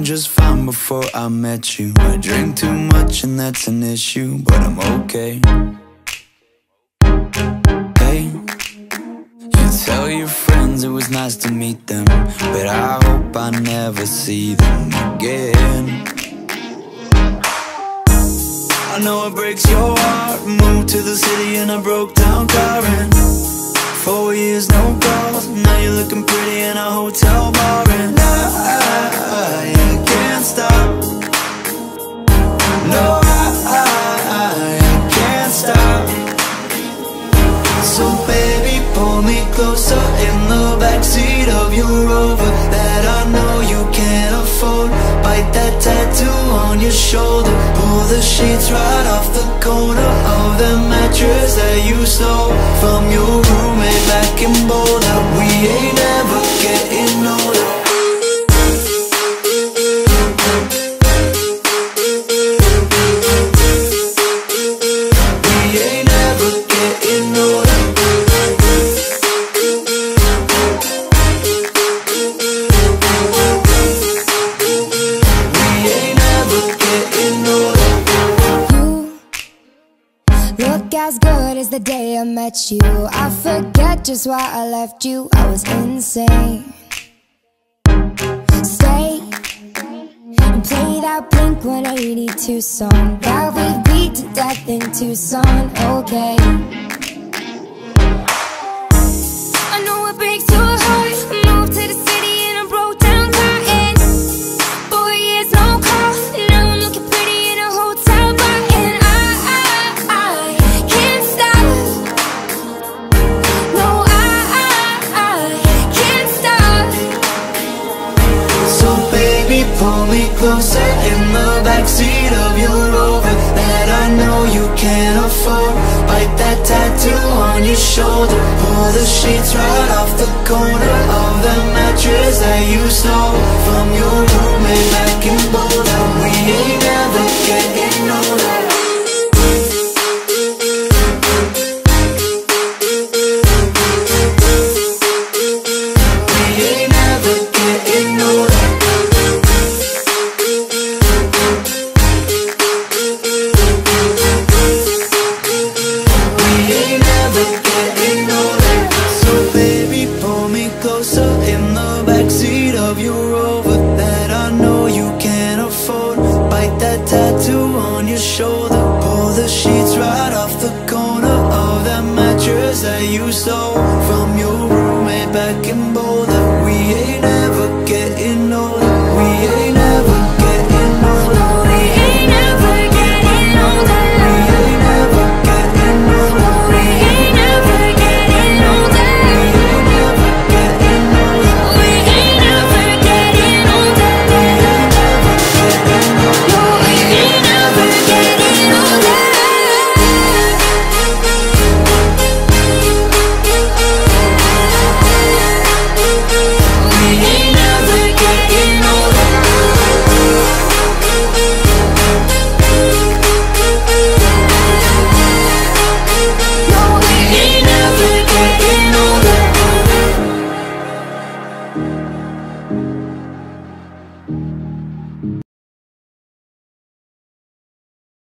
just fine before I met you. I drink too much and that's an issue, but I'm okay. Hey, you tell your friends it was nice to meet them, but I hope I never see them again. I know it breaks your heart. Moved to the city in a broke down car, and 4 years no calls. Now you're looking pretty in a hotel bar, and I can't stop. No, I can't stop. So baby, pull me closer in the backseat of your Rover that I know you can't afford. Bite that tattoo on your shoulder. Pull the sheets right off the corner of the mattress that you stole from your roommate back in Boulder. We ain't never getting older. As good as the day I met you. I forget just why I left you. I was insane. Stay and play that Blink-182 song that we beat to death in Tucson. Okay, I know it breaks your heart. Moved to the city in a broke down car, and 4 years no call. Now I'm looking pretty in a hotel bar, and I can't stop. No, I can't stop. So baby, pull me closer in the backseat of your Rover that I know you can't afford. Bite that tattoo on your shoulder. Pull the sheets right off the corner of the mattress that you stole from your roommate.